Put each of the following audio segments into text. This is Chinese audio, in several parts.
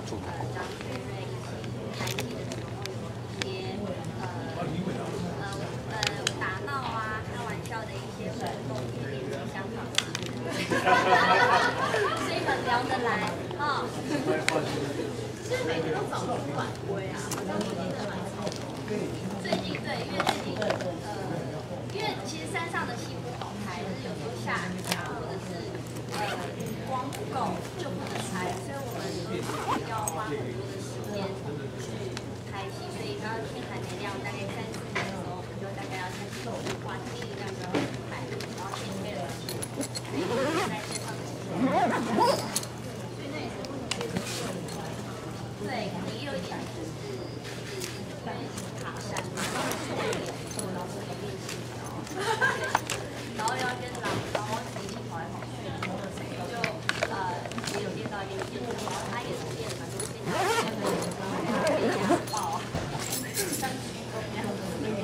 张学瑞以及台戏的时候有一些打闹啊、开玩笑的一些活动，也是相当所以很聊得来啊。是每天都早出晚归啊，好像最近真的蛮吵的。最近对，因为最近因为其实山上的戏不好拍，就是有时候下雨啊，或者是光不够就不能拍，所以我们要花很多的时间去拍戏。所以当天还没亮，大概3、4点的时候，我们就大概要开始关机，这样子拍，然后先配了在线上的所以那也是不能接受。对，也有一点就是因为爬山嘛，然后会变形，然后要跟狼猫一起跑来跑去，就也有练到一点，然后他也是练蛮多线条，然后像举重那样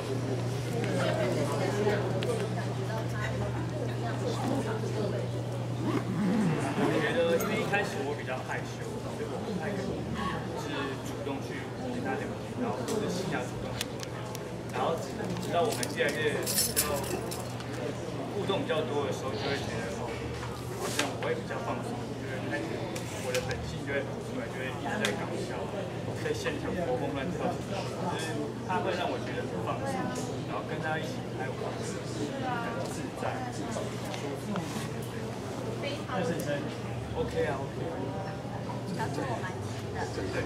我觉得因为一开始我比较害羞，所以我不太可能是主动去跟他聊天，然后或者私下主动去跟我聊，然后直到我们越来越比较互动比较多的时候，就会觉得好像我会比较放松，就是开始我的本性就会跑出来，就会一直在搞笑，在现场活蹦乱跳，就是他会让我觉得很放松，然后跟他一起拍我很自在。OK 啊 ，OK 啊。 小猪我蛮急的。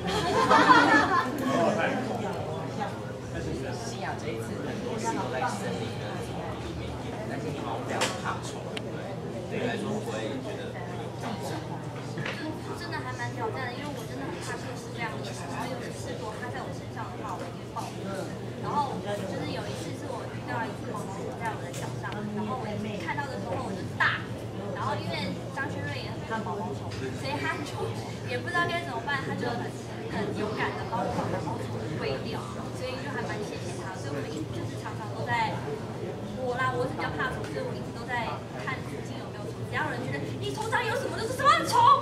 西亚这一次很多戏都在森林的里面演，但是你好像比较怕虫，对你来说会不会觉得有挑战？ 真的还蛮挑战的，因为我真的很怕各式各样的虫，然后有一次如果它在我身上的话，我会爆哭。然后就是有一次是我遇到了一只毛毛虫在我的脚上，然后我看到的时候我就大。然后因为张轩瑞也很怕毛毛虫，所以他就也不知道该怎么办，他就很勇敢的帮我把毛毛虫挥掉，所以就还蛮谢谢他。所以我们就是常常都在我是比较怕虫，所以我一直都在看附近有没有虫。只要有人觉得你头上有什么，就是什么虫，